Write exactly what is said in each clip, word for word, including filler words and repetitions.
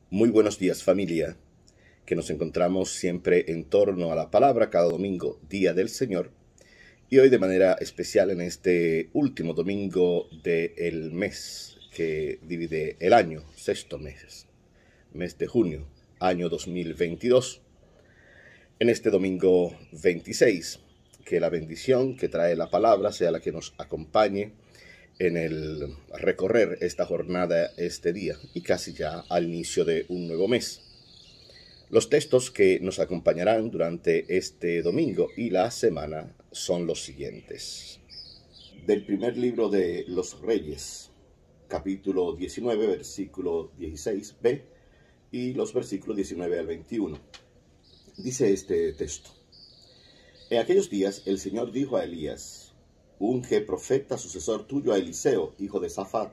Muy buenos días, familia, que nos encontramos siempre en torno a la palabra cada domingo, Día del Señor, y hoy de manera especial en este último domingo del mes que divide el año, sexto mes, mes de junio, año dos mil veintidós. En este domingo veintiséis, que la bendición que trae la palabra sea la que nos acompañe en el recorrer esta jornada, este día, y casi ya al inicio de un nuevo mes. Los textos que nos acompañarán durante este domingo y la semana son los siguientes. Del primer libro de los Reyes, capítulo diecinueve, versículo dieciséis b, y los versículos diecinueve al veintiuno. Dice este texto: En aquellos días el Señor dijo a Elías: unge profeta sucesor tuyo a Eliseo, hijo de Safat,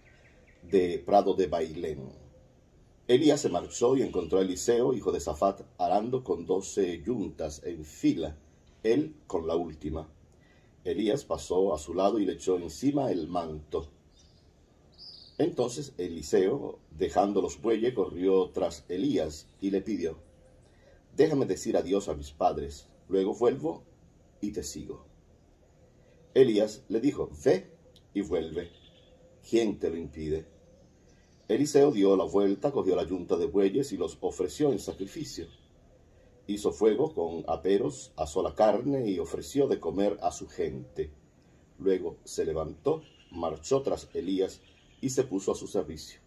de Prado de Bailén. Elías se marchó y encontró a Eliseo, hijo de Safat, arando con doce yuntas en fila, él con la última. Elías pasó a su lado y le echó encima el manto. Entonces Eliseo, dejando los bueyes, corrió tras Elías y le pidió: déjame decir adiós a mis padres, luego vuelvo y te sigo. Elías le dijo: ve y vuelve. ¿Quién te lo impide? Eliseo dio la vuelta, cogió la yunta de bueyes y los ofreció en sacrificio. Hizo fuego con aperos, asó la carne y ofreció de comer a su gente. Luego se levantó, marchó tras Elías y se puso a su servicio.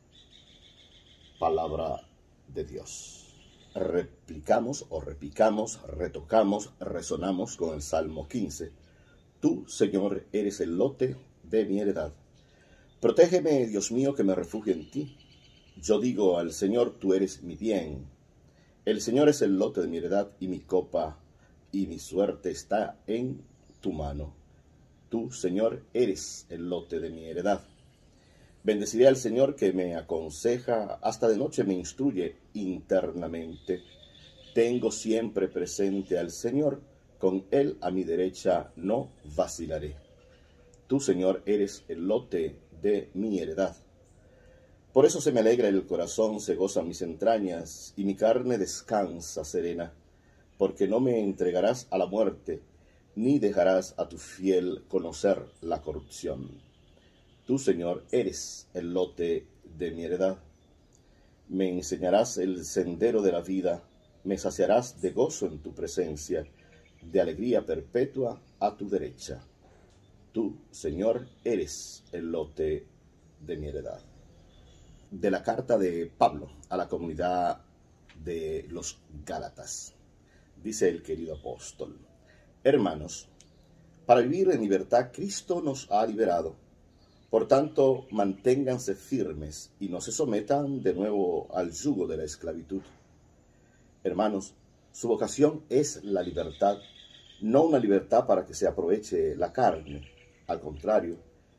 Palabra de Dios. Replicamos o replicamos, retocamos, resonamos con el Salmo quince. Tú, Señor, eres el lote de mi heredad. Protégeme, Dios mío, que me refugio en ti. Yo digo al Señor: tú eres mi bien. El Señor es el lote de mi heredad y mi copa, y mi suerte está en tu mano. Tú, Señor, eres el lote de mi heredad. Bendeciré al Señor que me aconseja, hasta de noche me instruye internamente. Tengo siempre presente al Señor, con Él a mi derecha no vacilaré. Tú, Señor, eres el lote de mi heredad. Por eso se me alegra el corazón, se gozan mis entrañas, y mi carne descansa serena, porque no me entregarás a la muerte, ni dejarás a tu fiel conocer la corrupción. Tú, Señor, eres el lote de mi heredad. Me enseñarás el sendero de la vida, me saciarás de gozo en tu presencia, de alegría perpetua a tu derecha. Tú, Señor, eres el lote de mi heredad. De la carta de Pablo a la comunidad de los Gálatas, dice el querido apóstol: hermanos, para vivir en libertad Cristo nos ha liberado. Por tanto, manténganse firmes y no se sometan de nuevo al yugo de la esclavitud. Hermanos, su vocación es la libertad, no una libertad para que se aproveche la carne. Al contrario,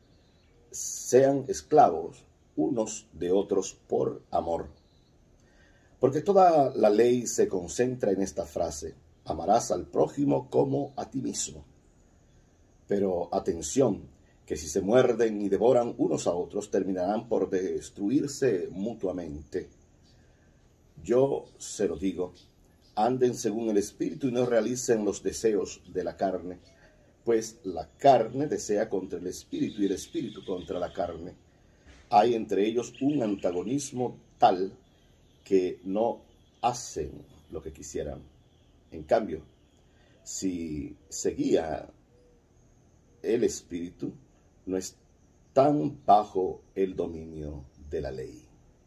sean esclavos unos de otros por amor. Porque toda la ley se concentra en esta frase: amarás al prójimo como a ti mismo. Pero atención, que si se muerden y devoran unos a otros, terminarán por destruirse mutuamente. Yo se lo digo: anden según el Espíritu y no realicen los deseos de la carne, pues la carne desea contra el Espíritu y el Espíritu contra la carne. Hay entre ellos un antagonismo tal que no hacen lo que quisieran. En cambio, si se guía el Espíritu, no están bajo el dominio de la ley.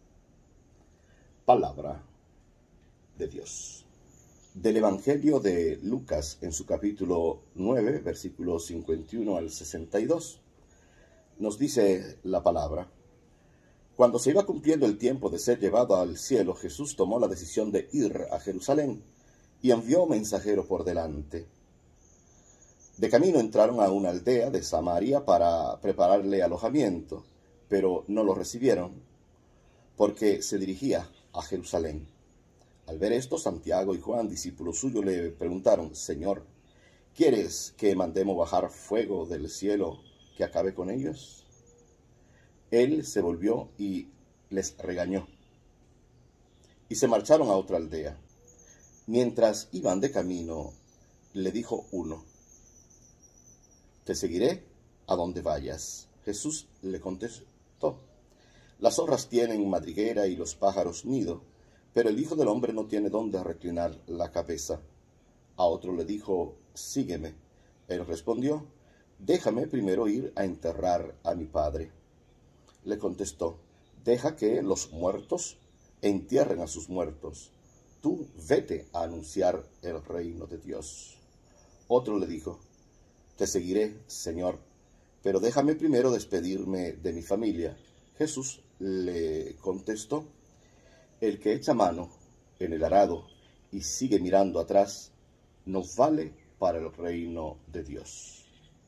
Palabra de Dios. Del Evangelio de Lucas, en su capítulo nueve, versículos cincuenta y uno al sesenta y dos, nos dice la palabra: cuando se iba cumpliendo el tiempo de ser llevado al cielo, Jesús tomó la decisión de ir a Jerusalén y envió mensajero por delante. De camino entraron a una aldea de Samaria para prepararle alojamiento, pero no lo recibieron, porque se dirigía a Jerusalén. Al ver esto, Santiago y Juan, discípulos suyos, le preguntaron: Señor, ¿quieres que mandemos bajar fuego del cielo que acabe con ellos? Él se volvió y les regañó: y se marcharon a otra aldea. Mientras iban de camino, le dijo uno: «Te seguiré a donde vayas». Jesús le contestó: «Las zorras tienen madriguera y los pájaros nido, pero el Hijo del Hombre no tiene dónde reclinar la cabeza». A otro le dijo: «Sígueme». Él respondió: «Déjame primero ir a enterrar a mi padre». Le contestó: «Deja que los muertos entierren a sus muertos. Tú vete a anunciar el reino de Dios». Otro le dijo: «Te seguiré, Señor, pero déjame primero despedirme de mi familia». Jesús le contestó: «El que echa mano en el arado y sigue mirando atrás, no vale para el reino de Dios».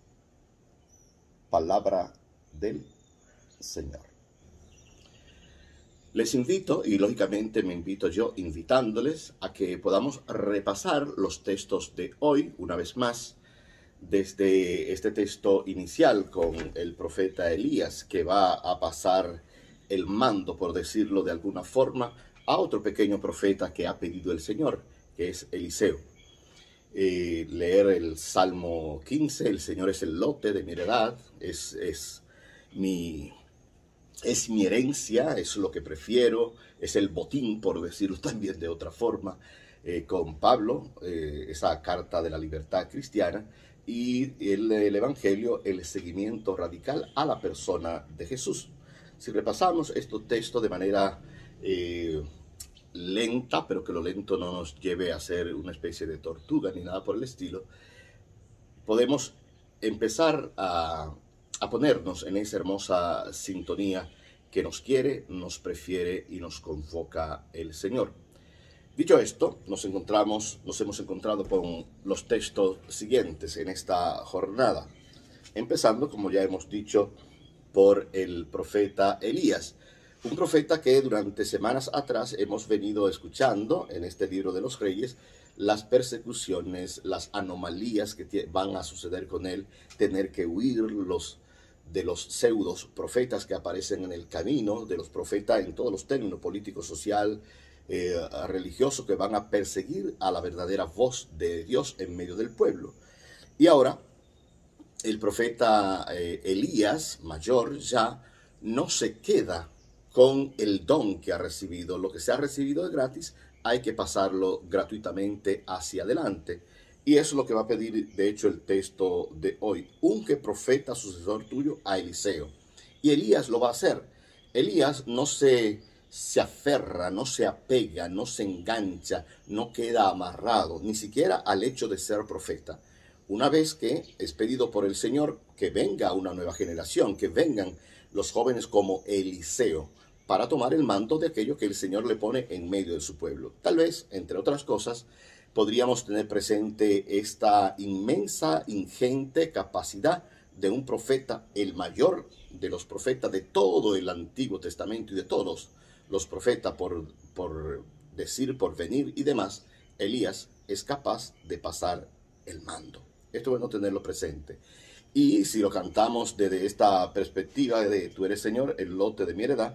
Palabra del Señor. Les invito, y lógicamente me invito yo invitándoles, a que podamos repasar los textos de hoy, una vez más, desde este texto inicial con el profeta Elías, que va a pasar el mando, por decirlo de alguna forma, a otro pequeño profeta que ha pedido el Señor, que es Eliseo. Eh, leer el Salmo quince, el Señor es el lote de mi heredad, es, es, mi, es mi herencia, es lo que prefiero, es el botín, por decirlo también de otra forma, eh, con Pablo, eh, esa carta de la libertad cristiana, y el, el Evangelio, el seguimiento radical a la persona de Jesús. Si repasamos estos textos de manera eh, lenta, pero que lo lento no nos lleve a ser una especie de tortuga ni nada por el estilo, podemos empezar a, a ponernos en esa hermosa sintonía que nos quiere, nos prefiere y nos convoca el Señor. Dicho esto, nos encontramos, nos hemos encontrado con los textos siguientes en esta jornada, empezando, como ya hemos dicho, por el profeta Elías, un profeta que durante semanas atrás hemos venido escuchando en este libro de los Reyes las persecuciones, las anomalías que van a suceder con él, tener que huir los, de los pseudos profetas que aparecen en el camino, de los profetas en todos los términos, político, social, eh, religioso, que van a perseguir a la verdadera voz de Dios en medio del pueblo. Y ahora el profeta eh, Elías, mayor ya, no se queda con el don que ha recibido. Lo que se ha recibido de gratis hay que pasarlo gratuitamente hacia adelante. Y eso es lo que va a pedir, de hecho, el texto de hoy. Unge profeta sucesor tuyo a Eliseo. Y Elías lo va a hacer. Elías no se, se aferra, no se apega, no se engancha, no queda amarrado, ni siquiera al hecho de ser profeta. Una vez que es pedido por el Señor que venga una nueva generación, que vengan los jóvenes como Eliseo, para tomar el manto de aquello que el Señor le pone en medio de su pueblo. Tal vez, entre otras cosas, podríamos tener presente esta inmensa, ingente capacidad de un profeta, el mayor de los profetas de todo el Antiguo Testamento y de todos los profetas, por, por decir, por venir y demás. Elías es capaz de pasar el mando. Esto es bueno tenerlo presente. Y si lo cantamos desde esta perspectiva de tú eres, Señor, el lote de mi heredad,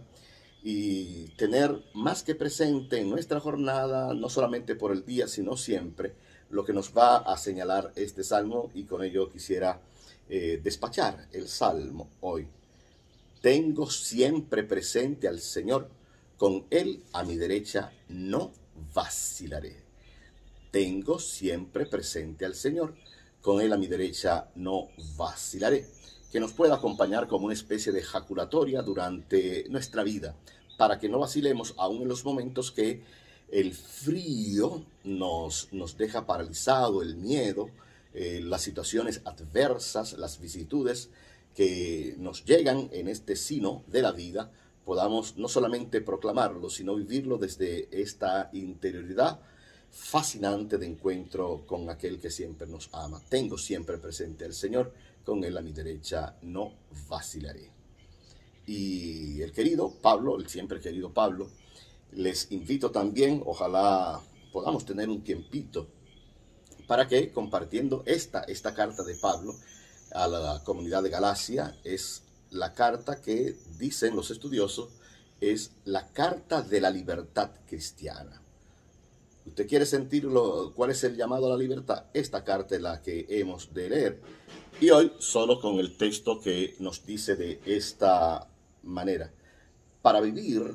y tener más que presente en nuestra jornada, no solamente por el día, sino siempre, lo que nos va a señalar este salmo, y con ello quisiera eh, despachar el salmo hoy. Tengo siempre presente al Señor, con Él a mi derecha no vacilaré. Tengo siempre presente al Señor, con Él a mi derecha no vacilaré. Que nos pueda acompañar como una especie de ejaculatoria durante nuestra vida, para que no vacilemos aún en los momentos que el frío nos, nos deja paralizado, el miedo, eh, las situaciones adversas, las vicisitudes que nos llegan en este sino de la vida, podamos no solamente proclamarlo, sino vivirlo desde esta interioridad fascinante de encuentro con aquel que siempre nos ama. Tengo siempre presente al Señor, con Él a mi derecha no vacilaré. Y el querido Pablo, el siempre querido Pablo, les invito también, ojalá podamos tener un tiempito, para que compartiendo esta, esta carta de Pablo a la comunidad de Galacia, es la carta que dicen los estudiosos es la carta de la libertad cristiana. ¿Usted quiere sentirlo? ¿Cuál es el llamado a la libertad? Esta carta es la que hemos de leer. Y hoy solo con el texto que nos dice de esta manera: para vivir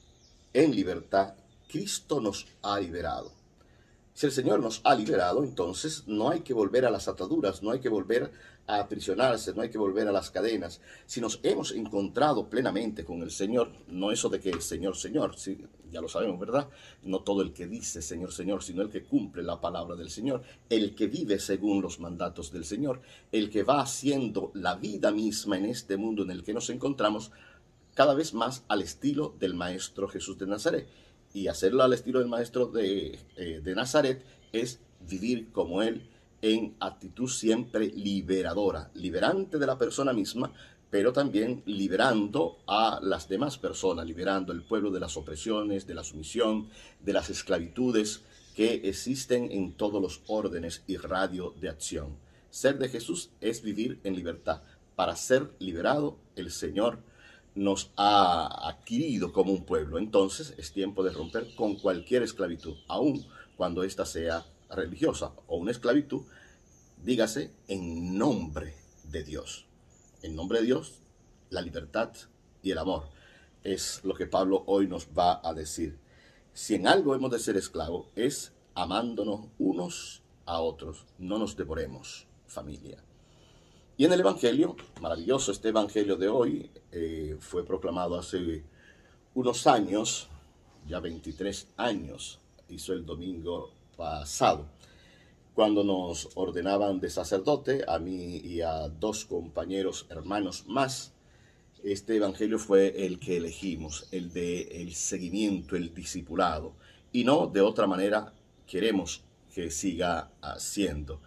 en libertad, Cristo nos ha liberado. Si el Señor nos ha liberado, entonces no hay que volver a las ataduras, no hay que volver a aprisionarse, no hay que volver a las cadenas. Si nos hemos encontrado plenamente con el Señor, no eso de que Señor, Señor, sí, ya lo sabemos, ¿verdad? No todo el que dice Señor, Señor, sino el que cumple la palabra del Señor, el que vive según los mandatos del Señor, el que va haciendo la vida misma en este mundo en el que nos encontramos, cada vez más al estilo del Maestro Jesús de Nazaret. Y hacerlo al estilo del Maestro de, eh, de Nazaret es vivir como Él, en actitud siempre liberadora, liberante de la persona misma, pero también liberando a las demás personas, liberando al pueblo de las opresiones, de la sumisión, de las esclavitudes que existen en todos los órdenes y radio de acción. Ser de Jesús es vivir en libertad. Para ser liberado, el Señor nos ha adquirido como un pueblo. Entonces es tiempo de romper con cualquier esclavitud, aun cuando ésta sea religiosa o una esclavitud, dígase, en nombre de Dios. En nombre de Dios, la libertad y el amor es lo que Pablo hoy nos va a decir. Si en algo hemos de ser esclavos, es amándonos unos a otros. No nos devoremos, familia. Y en el Evangelio, maravilloso este Evangelio de hoy, eh, fue proclamado hace unos años, ya veintitrés años, hizo el domingo pasado, cuando nos ordenaban de sacerdote, a mí y a dos compañeros hermanos más. Este Evangelio fue el que elegimos, el de el seguimiento, el discipulado, y no de otra manera queremos que siga haciendo.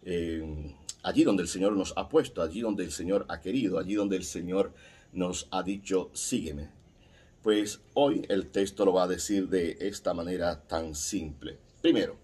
Eh, allí donde el Señor nos ha puesto, allí donde el Señor ha querido, allí donde el Señor nos ha dicho, sígueme. Pues hoy el texto lo va a decir de esta manera tan simple. Primero,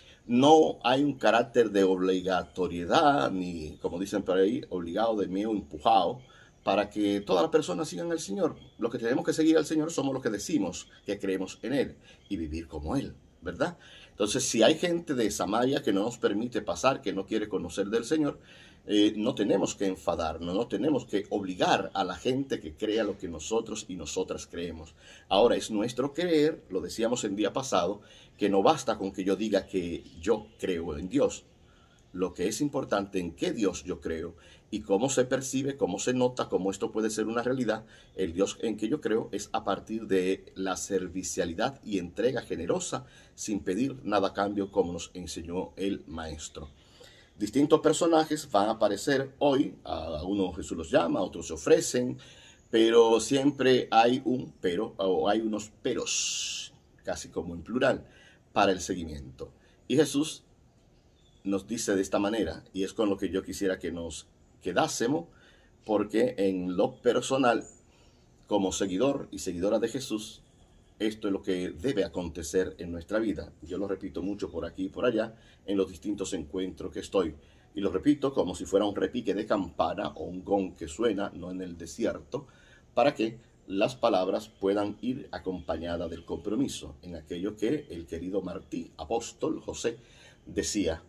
no hay un carácter de obligatoriedad, ni, como dicen por ahí, obligado, de mí o empujado, para que todas las personas sigan al Señor. Los que tenemos que seguir al Señor somos los que decimos que creemos en Él y vivir como Él, ¿verdad? Entonces, si hay gente de Samaria que no nos permite pasar, que no quiere conocer del Señor, eh, no tenemos que enfadarnos, no tenemos que obligar a la gente que crea lo que nosotros y nosotras creemos. Ahora, es nuestro creer, lo decíamos el día pasado, que no basta con que yo diga que yo creo en Dios. Lo que es importante en qué Dios yo creo y cómo se percibe, cómo se nota, cómo esto puede ser una realidad. El Dios en que yo creo es a partir de la servicialidad y entrega generosa, sin pedir nada a cambio, como nos enseñó el Maestro. Distintos personajes van a aparecer hoy, a unos Jesús los llama, a otros se ofrecen, pero siempre hay un pero, o hay unos peros, casi como en plural, para el seguimiento. Y Jesús nos dice de esta manera, y es con lo que yo quisiera que nos quedásemos, porque en lo personal, como seguidor y seguidora de Jesús, esto es lo que debe acontecer en nuestra vida. Yo lo repito mucho por aquí y por allá, en los distintos encuentros que estoy. Y lo repito como si fuera un repique de campana o un gong que suena, no en el desierto, para que las palabras puedan ir acompañadas del compromiso, en aquello que el querido Martí, apóstol José, decía: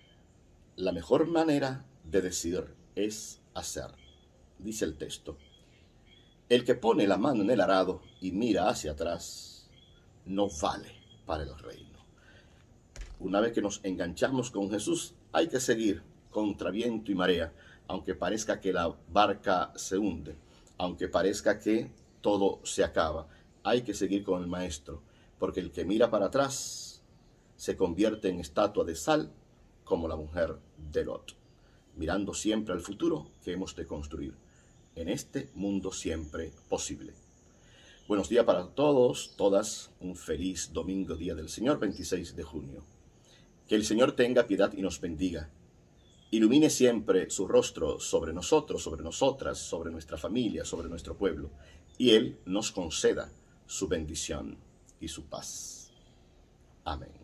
la mejor manera de decir es hacer. Dice el texto: el que pone la mano en el arado y mira hacia atrás, no vale para el reino. Una vez que nos enganchamos con Jesús, hay que seguir contra viento y marea, aunque parezca que la barca se hunde, aunque parezca que todo se acaba. Hay que seguir con el Maestro, porque el que mira para atrás se convierte en estatua de sal, como la mujer de Lot, mirando siempre al futuro que hemos de construir en este mundo siempre posible. Buenos días para todos, todas, un feliz domingo, día del Señor, veintiséis de junio. Que el Señor tenga piedad y nos bendiga. Ilumine siempre su rostro sobre nosotros, sobre nosotras, sobre nuestra familia, sobre nuestro pueblo, y Él nos conceda su bendición y su paz. Amén.